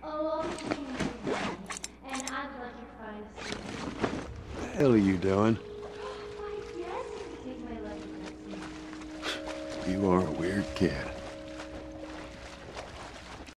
Oh, I'll be and I'd like your finest. What the hell are you doing? Why, yes, you can take my lucky medicine. You are a weird kid.